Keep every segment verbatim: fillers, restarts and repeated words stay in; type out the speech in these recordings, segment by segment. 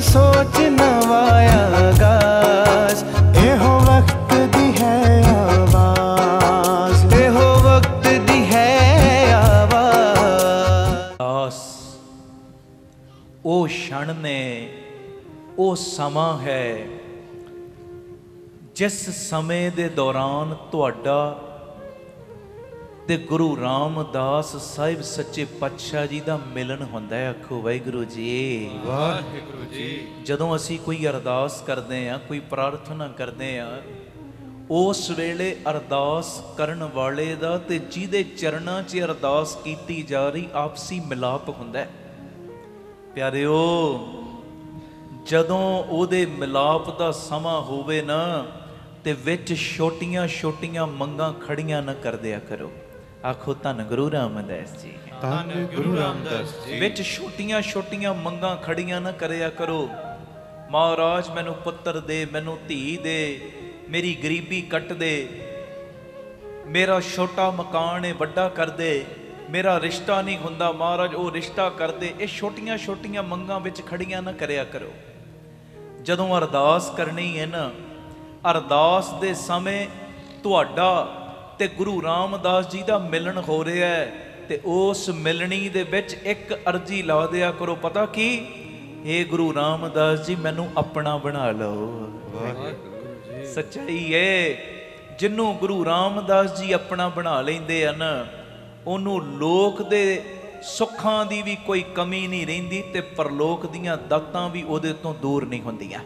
सोच नवाया गाज, एहो वक्त दी है आवाज, एहो वक्त दी है आवाज। ओ क्षण ने ओ समा है जिस समय दे दौरान तुहाडा ते गुरु रामदास साहिब सच्चे पातशाह जी दा मिलन हुंदा है। आखो वाहिगुरू जी वाहिगुरू जी। जदों असी कोई अरदास करते हैं, कोई प्रार्थना करते हैं, उस वेले अरदास करन वाले दा ते जिहदे चरणां च अरदास कीती जा रही आपसी मिलाप हुंदा है। प्यारिओ जदों ओदे मिलाप दा समा होवे ना ते विच छोटियां छोटियां मंगां खड़ियां न कर दिया करो। आखो धन गुरु रामदास जी, धन गुरु रामदास जी। विच छोटियां छोटियां मंगां खड़ियां न करिया करो। महाराज मैनू पुत्र दे, मैनू धी दे, मेरी गरीबी कट दे, मेरा छोटा मकान है वड्डा कर दे, मेरा रिश्ता नहीं हुंदा महाराज वो रिश्ता कर दे। ये छोटियां छोटियां मंगां विच खड़ियां न करिया करो। जदों अरदास करनी है ना, अरदास दे समय तुहाडा ते गुरु रामदास जी दा मिलन हो रहा है ते उस मिलनी दे विच एक अर्जी ला दिया करो। पता की, हे गुरु रामदास जी मैनू अपना बना लो। सच्चाई है, जिन्हों गुरु रामदास जी अपना बना लेंदे हन उन्हों लोक दे सुखां दी भी कोई कमी नहीं रहिंदी ते परलोक दीयां दातां भी उहदे तो दूर नहीं हुंदियां।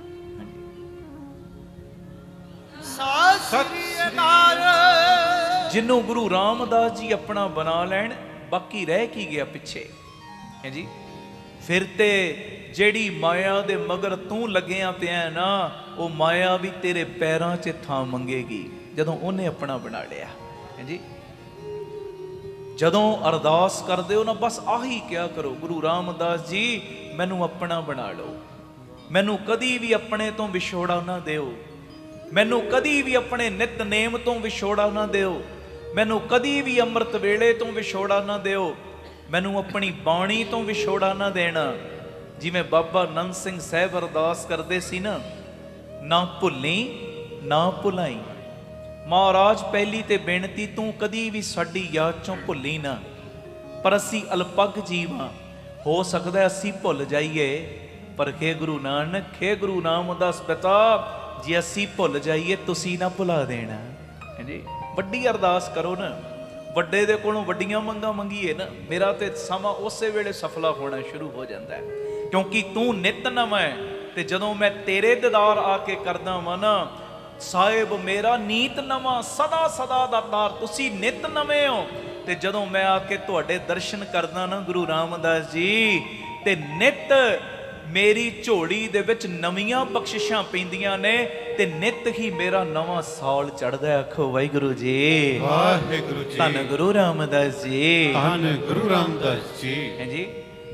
जिन्हों गुरु रामदास जी अपना बना लैन बाकी रह की गया पिछे है जी। फिर ते जेड़ी माया दे मगर तू लग्या पिया ना, वो माया भी तेरे पैरों च थां मंगेगी जदों उन्हें अपना बना लिया है जी। जदों अरदास करदे हो ना, बस आही क्या करो, गुरु रामदास जी मैनू अपना बना लो, मैनू कदी भी अपने तो विछोड़ा ना दिओ, मैनू कदी भी अपने नितनेम तो विछोड़ा ना दिओ, मैनू कदी भी अमृत वेले तो विछोड़ा ना दिओ, मैनू अपनी बाणी तो विछोड़ा ना देना। जिवें बाबा नंद सिंह साहब अरदास करते सी ना, ना भुल्ली ना भुलाई। महाराज पहली ते बेनती तू कदी भी साडी याद चों भुल्ली ना, पर असी अल्पग जीव हाँ, हो सकता असी भुल जाइए, पर खे गुरु नानक, खे गुरु रामदास पिता जे असी भुल जाइए तुसी ना भुला देना है जी। वड्डी अरदास करो ना, वड्डे दे कोलों वड्डियां मंगां मंगीए ना, मेरा ते समा उसे वेले सफला होना शुरू हो जाता है। क्योंकि तू नित नवां है ते जदों मैं तेरे दीदार आके करदा वां ना, साहिब मेरा नीत नवां सदा सदा दा तार, तुसी नित नवें हो। ते जदों मैं आके तुहाडे दर्शन करदा ना गुरु रामदास जी, ते नित मेरी झोली दे विच नवीआं बख्शिशां पैंदियां ने ते नित ही मेरा नवां साल चढ़दा है। आखो वाहिगुरू जी वाहिगुरू जी। धन गुरु रामदास जी, धन गुरु रामदास जी हैं जी।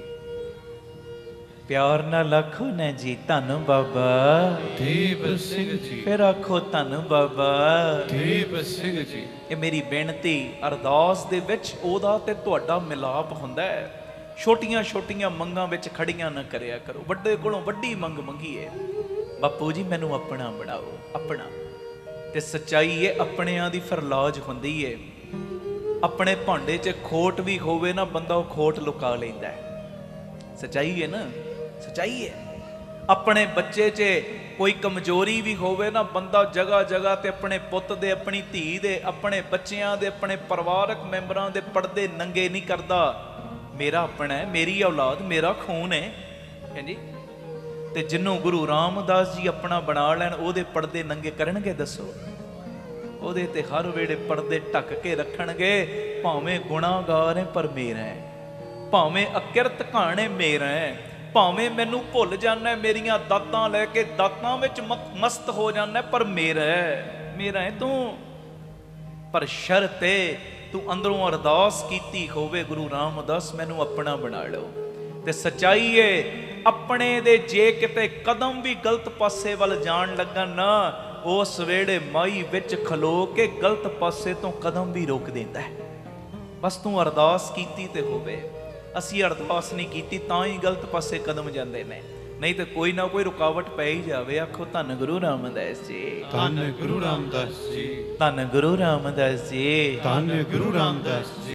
प्यार नाल आखो ना जी धन बाबा दीप सिंह जी। फिर आखो धन बाबा दीप सिंह जी। ये मेरी बेनती अरदास दे विच ओदा ते तुहाडा मिलाप हुंदा है। छोटियां छोटियां मंगां विच खड़ियां न करिया करो। वड्डे कोलों वड्डी मंग मंगीए, बापू जी मैनू अपना बनाओ अपना। ते सच्चाई है अपनियां दी फिर लाज हुंदी है। अपने भांडे च खोट भी होवे ना, बंदा वो खोट लुका लैंदा है। सच्चाई है ना, सच्चाई है। अपने बच्चे च कोई कमजोरी भी होवे ना, बंदा जगह जगह ते अपने पुत दे, अपनी धी दे, अपने बच्चियां दे, अपने परिवारक मैंबरां दे पर्दे नंगे नहीं करदा। मेरा अपना है, मेरी औलाद, मेरा खून है, है जी। ते जिन्हों गुरु रामदास जी अपना बना लैन ओदे पर्दे नंगे करनगे दसो? ओदे ते हर वेले पर्दे ढक के रखणगे। भावें गुनाहगार है पर मेरा है, भावें अकिरत घाने मेरा है, भावें मैनू भुल जाना मेरियां दातां लैके दातां विच मस्त हो जाना, पर मेरा है, मेरा है तू। पर शर्त है तू अंदरों अरदास कीती होवे, गुरु रामदास मैनू अपना बना लो। ते सच्चाई है अपने दे जे किते कदम भी गलत पासे वाल जान लगन ना, उस वेले माई विच खलो के गलत पासे तो कदम भी रोक देंदा है। बस तू अरदास कीती ते होवे। असी अरदास नहीं कीती तां ही गलत पासे कदम जांदे ने। नहीं तो कोई ना कोई रुकावट पै ही जावे। आखो धन गुरु रामदास जी, ਧੰਨ ਗੁਰੂ ਰਾਮਦਾਸ ਜੀ, धन गुरु रामदास जी। ਧੰਨ ਗੁਰੂ ਰਾਮਦਾਸ ਜੀ।